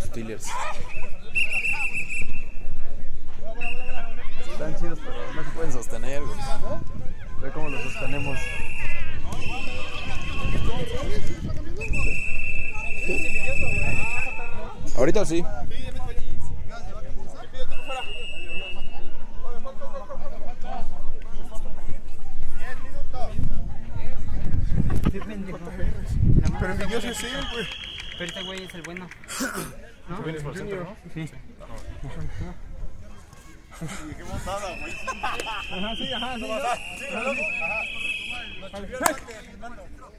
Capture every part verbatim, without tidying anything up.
Steelers. Están chidos, pero no se pueden sostener, güey. Ve cómo los sostenemos. Ahorita sí. Pero envidioso es él, güey. Pero este güey es el bueno. ¿No? ¿Tú vienes por el centro, no? Sí. Qué montada, güey. Ajá, sí, ajá, sí. Ajá.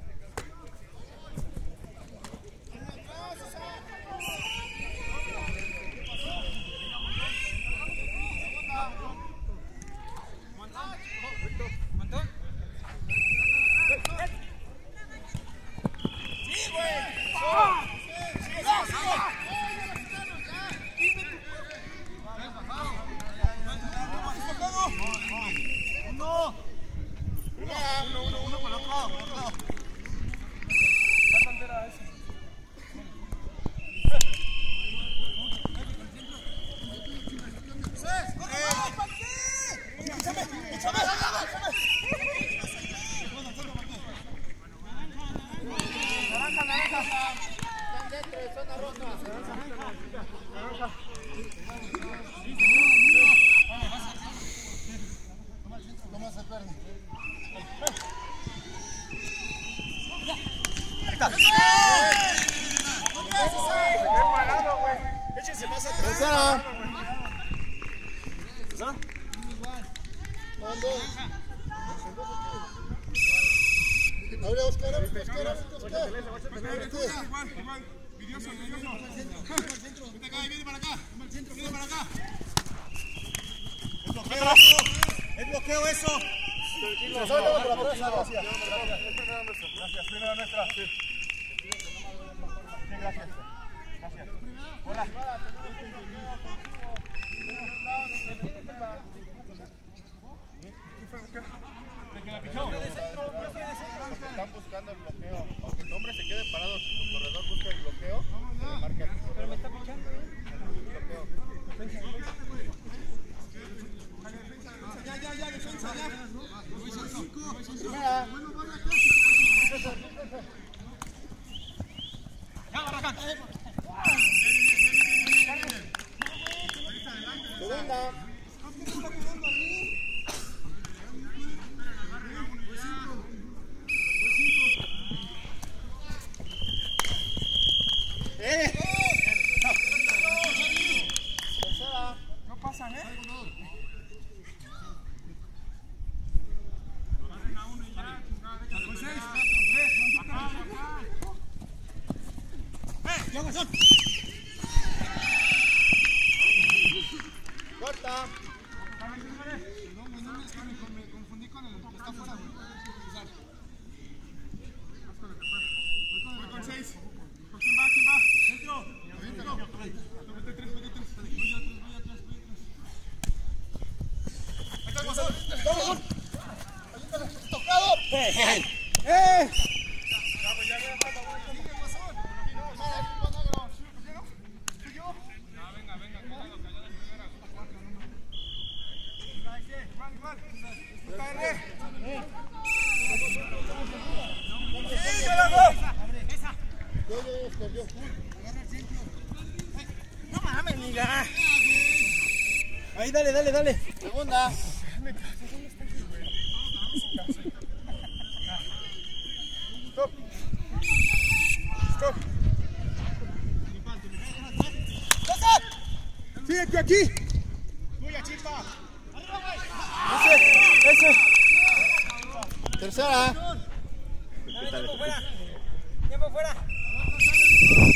Échense más atrás. Tercera. ¿Tercera? Ahora Oscar, Oscar, Oscar. Igual, igual. Vidioso, vidioso. Vete acá, viene para acá. Viene para acá. Es bloqueo. Es bloqueo eso. Se sale por atrás, gracias. Gracias, primera nuestra. Sí. Sí, gracias. Gracias. Hola. Están buscando el bloqueo. Aunque el hombre se quede parado, su corredor busca el bloqueo. Le marca el Pero me está pichando. bloqueo. Ya, ya, ya, defensa, ya. Primera. Ya, Barracán. Segunda. ¡Eh! Tercera. No pasan, ¿eh? Con seis. Acá, acá. ¡Eh! ¡Ya pasó! Corta. Me confundí con el que está fuera. Voy con seis. ¿Con quién va? ¿Quién va? Dentro. Dentro. Vete tres, vete tres. Voy atrás, voy atrás, voy atrás. Ahí está el pasón. ¡Vamos! Tocado. ¡Eh! ¡Eh! Ya, pues ya me falta. ¿Qué pasó? ¿Soy yo? No, venga, venga, cuidado, que allá de primera. Igual, igual. Está R. ¡Sí, yo la hago! ¡Esa! Yo, yo, Oscar, yo. ¡No mames, niga! Ahí, dale, dale, dale. Segunda. Stop. Stop. ¡Sí, aquí, aquí! ¡Tuya, chispa! ¡Ese! ¡Ese! Tercera. Tiempo fuera. Tiempo fuera.